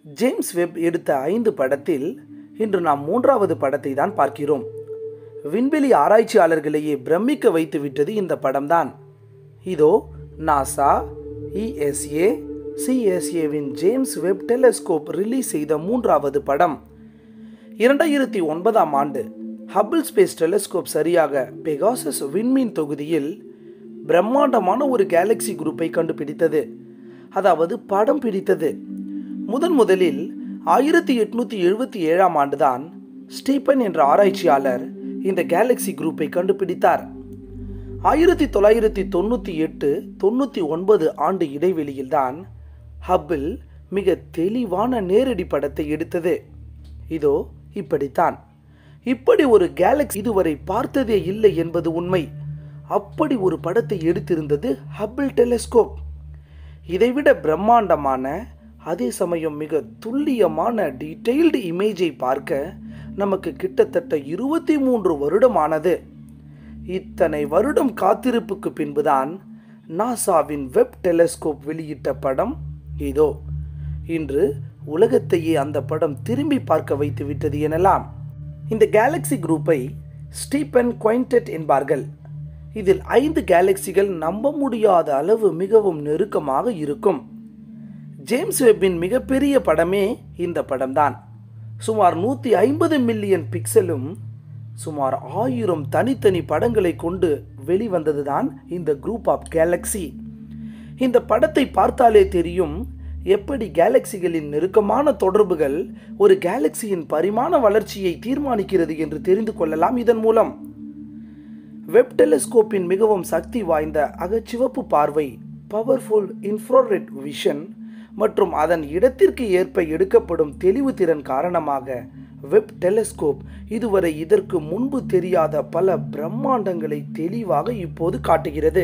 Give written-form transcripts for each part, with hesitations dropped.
James web எடுத்த 5 படத்தில் இன்று நாம் 3வது படத்தை தான் பார்க்கிறோம். விண்வெளி ஆராய்ச்சியாளர்களையே பிரமிக்க வைத்து விட்டது இந்த படம்தான். இதோ நாசா, ESA, CSAவின் ஜேம்ஸ் வெப் டெலஸ்கோப் ரிலீஸ் செய்த 3வது படம். 2009ஆம் ஆண்டு ஹபிள் ஸ்பேஸ் டெலஸ்கோப் சரியாக பெகாசஸ் விண்மீன் தொகுதியில் பிரம்மாண்டமான ஒரு கேலக்சி குரூப்பை கண்டுபிடித்தது. அதாவது படம் பிடித்தது. முதலில் 1877ஆம் ஆண்டுதான் ஸ்டீபன் என்ற ஆராய்ச்சியாளர் இந்த கேலக்சி குரூப்பை கண்டுபிடித்தார். 1998-99 ஆண்டு இடைவெளியில்தான் ஹபிள் மிக தெளிவான நேரடி படத்தை எடுத்தது. இதோ இப்படித்தான். இப்படி ஒரு கேலக்சி இதுவரை பார்த்ததே இல்லை என்பது உண்மை. அப்படி ஒரு படத்தை எடுத்திருந்தது ஹபிள் டெலஸ்கோப். இதைவிட பிரம்மாண்டமான, அதே சமயம் மிக துல்லியமான டீட்டெயில்டு இமேஜை பார்க்க நமக்கு கிட்டத்தட்ட 23 வருடம் ஆனது. இத்தனை வருடம் காத்திருப்புக்கு பின்புதான் நாசாவின் வெப் டெலஸ்கோப் வெளியிட்ட படம் இதோ. இன்று உலகத்தையே அந்த படம் திரும்பி பார்க்க வைத்து விட்டது எனலாம். இந்த கேலக்சி குரூப்பை ஸ்டீபன் குவைண்டட் என்பார்கள். இதில் 5 கேலக்சிகள் நம்ப முடியாத அளவு மிகவும் நெருக்கமாக இருக்கும். ஜேம்ஸ் வெப்பின் மிகப்பெரிய படமே இந்த படம்தான். சுமார் 150 மில்லியன் பிக்சலும் சுமார் 1000 தனித்தனி படங்களை கொண்டு வெளிவந்ததுதான் இந்த குரூப் ஆஃப் கேலக்சி. இந்த படத்தை பார்த்தாலே தெரியும் எப்படி கேலக்சிகளின் நெருக்கமான தொடர்புகள் ஒரு கேலக்சியின் பரிமாண வளர்ச்சியை தீர்மானிக்கிறது என்று தெரிந்து கொள்ளலாம். இதன் மூலம் வெப் டெலஸ்கோப்பின் மிகவும் சக்தி வாய்ந்த அகச்சிவப்பு பார்வை, பவர்ஃபுல் இன்ஃப்ராரெட் விஷன் மற்றும் அதன் இடத்திற்கு ஏற்ப எடுக்கப்படும் தெளிவு திறன் காரணமாக வெப் டெலஸ்கோப் இதுவரை இதற்கு முன்பு தெரியாத பல பிரம்மாண்டங்களை தெளிவாக இப்போது காட்டுகிறது.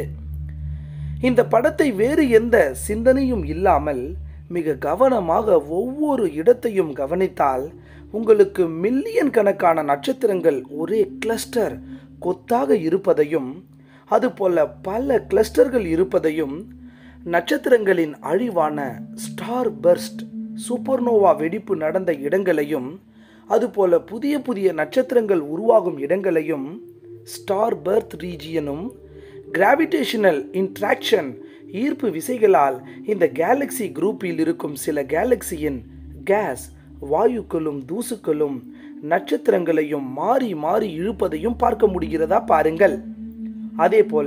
இந்த படத்தை வேறு எந்த சிந்தனையும் இல்லாமல் மிக கவனமாக ஒவ்வொரு இடத்தையும் கவனித்தால் உங்களுக்கு மில்லியன் கணக்கான நட்சத்திரங்கள் ஒரே கிளஸ்டர் கொத்தாக இருப்பதையும், அதுபோல பல கிளஸ்டர்கள் இருப்பதையும், நட்சத்திரங்களின் அழிவான ஸ்டார் பர்ஸ்ட், சூப்பர்னோவா வெடிப்பு நடந்த இடங்களையும், அதுபோல புதிய புதிய நட்சத்திரங்கள் உருவாகும் இடங்களையும், ஸ்டார் பர்த் ரீஜியனும், கிராவிடேஷனல் இன்ட்ராக்ஷன் ஈர்ப்பு விசைகளால் இந்த கேலக்சி குரூப்பில் இருக்கும் சில கேலக்சியின் கேஸ், வாயுக்களும் தூசுக்களும் நட்சத்திரங்களையும் மாறி மாறி இழுப்பதையும் பார்க்க முடிகிறதா பாருங்கள். அதே போல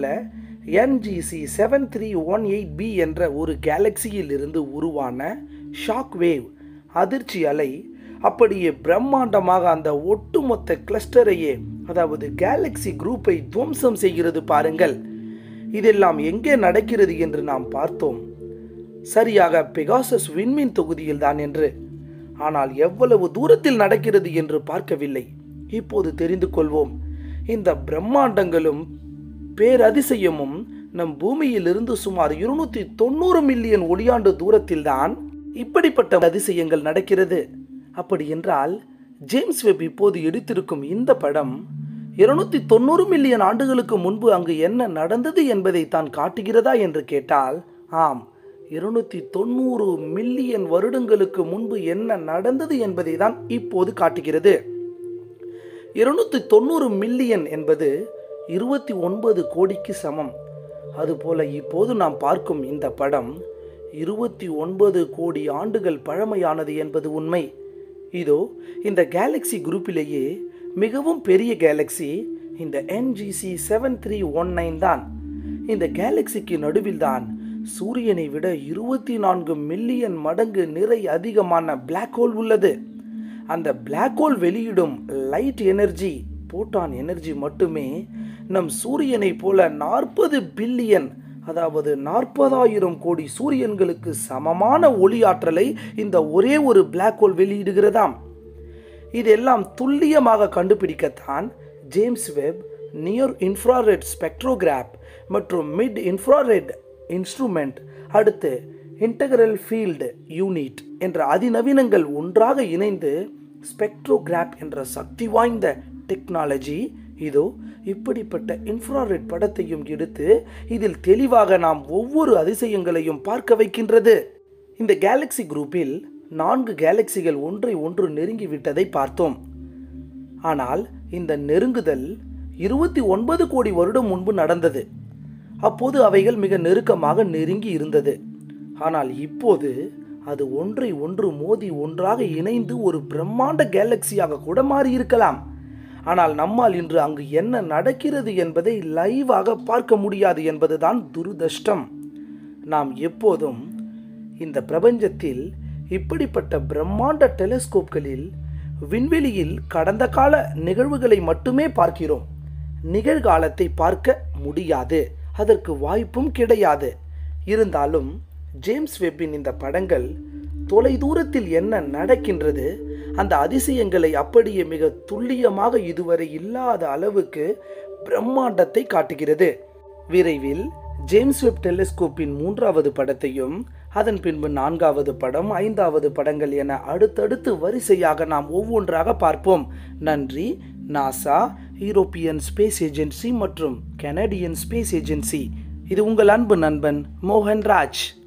NGC 7318b என்ற ஒரு கேலக்சியில் இருந்து உருவான ஷாக் வேவ் அதிர்ச்சி அலை அப்படியே பிரம்மாண்டமாக அந்த ஒட்டுமொத்த கிளஸ்டரையே, அதாவது கேலக்சி குரூப்பை துவம்சம் செய்கிறது பாருங்கள். இதெல்லாம் எங்கே நடக்கிறது என்று நாம் பார்த்தோம். சரியாக பெகாசஸ் விண்மீன் தொகுதியில் தான் என்று. ஆனால் எவ்வளவு தூரத்தில் நடக்கிறது என்று பார்க்கவில்லை. இப்போது தெரிந்து கொள்வோம். இந்த பிரம்மாண்டங்களும் பேரதிசயமும் நம் பூமியிலிருந்து சுமார் 290 மில்லியன் ஒளியாண்டு தூரத்தில்தான் இப்படிப்பட்ட அதிசயங்கள் நடக்கிறது. அப்படி என்றால் ஜேம்ஸ் வெப் இப்போது எடுத்திருக்கும் இந்த படம் 290 மில்லியன் ஆண்டுகளுக்கு முன்பு அங்கு என்ன நடந்தது என்பதை தான் காட்டுகிறதா என்று கேட்டால் ஆம், 290 மில்லியன் வருடங்களுக்கு முன்பு என்ன நடந்தது என்பதை தான் இப்போது காட்டுகிறது. 290 மில்லியன் என்பது 29 கோடிக்கு சமம். அதுபோல இப்போது நாம் பார்க்கும் இந்த படம் 29 கோடி ஆண்டுகள் பழமையானது என்பது உண்மை. இதோ இந்த கேலக்சி குரூப்பிலேயே மிகவும் பெரிய கேலக்சி இந்த NGC 7319 தான். இந்த கேலக்சிக்கு நடுவில் தான் சூரியனை விட 24 மில்லியன் மடங்கு நிறை அதிகமான பிளாக் ஹோல் உள்ளது. அந்த பிளாக் ஹோல் வெளியிடும் லைட் எனர்ஜி, போட்டான் எனர்ஜி மட்டுமே நம் சூரியனை போல 40 பில்லியன், அதாவது 40,000 கோடி சூரியன்களுக்கு சமமான ஒளி ஆற்றலை இந்த ஒரே ஒரு பிளாக் ஹோல் வெளியிடுகிறதாம். இதெல்லாம் துல்லியமாக கண்டுபிடிக்கத்தான் James Webb near infrared spectrograph மற்றும் மிட் இன்ஃப்ராரெட் இன்ஸ்ட்ருமெண்ட், அடுத்து இன்டெகிரல் ஃபீல்டு யூனிட் என்ற அதிநவீனங்கள் ஒன்றாக இணைந்து ஸ்பெக்ட்ரோகிராப் என்ற சக்தி வாய்ந்த டெக்னாலஜி இதோ இப்படிப்பட்ட இன்ஃப்ராரெட் படத்தையும் எடுத்து இதில் தெளிவாக நாம் ஒவ்வொரு அதிசயங்களையும் பார்க்க வைக்கின்றது. இந்த கேலக்சி குரூப்பில் 4 கேலக்சிகள் ஒன்றை ஒன்று நெருங்கி விட்டதை பார்த்தோம். ஆனால் இந்த நெருங்குதல் 29 கோடி வருடம் முன்பு நடந்தது. அப்போது அவைகள் மிக நெருக்கமாக நெருங்கி இருந்தது. ஆனால் இப்போது அது ஒன்றை ஒன்று மோதி ஒன்றாக இணைந்து ஒரு பிரம்மாண்ட கேலக்சியாக கூட மாறியிருக்கலாம். ஆனால் நம்மால் இன்று அங்கு என்ன நடக்கிறது என்பதை லைவாக பார்க்க முடியாது என்பதுதான் துரதிர்ஷ்டம். நாம் எப்போதும் இந்த பிரபஞ்சத்தில் இப்படிப்பட்ட பிரம்மாண்ட டெலிஸ்கோப்களில் விண்வெளியில் கடந்த கால நிகழ்வுகளை மட்டுமே பார்க்கிறோம். நிகழ்காலத்தை பார்க்க முடியாது, அதற்கு வாய்ப்பும் கிடையாது. இருந்தாலும் ஜேம்ஸ் வெப்பின் இந்த படங்கள் தொலைதூரத்தில் என்ன நடக்கின்றது, அந்த அதிசயங்களை அப்படியே மிக துல்லியமாக இதுவரை இல்லாத அளவுக்கு பிரம்மாண்டத்தை காட்டுகிறது. விரைவில் ஜேம்ஸ் வெப் டெலிஸ்கோப்பின் 3வது படத்தையும், அதன் பின்பு 4வது படம், 5வது படங்கள் என அடுத்தடுத்து வரிசையாக நாம் ஒவ்வொன்றாக பார்ப்போம். நன்றி. நாசா, யூரோப்பியன் ஸ்பேஸ் ஏஜென்சி மற்றும் கனடியன் ஸ்பேஸ் ஏஜென்சி. இது உங்கள் அன்பு நண்பன் மோகன்ராஜ்.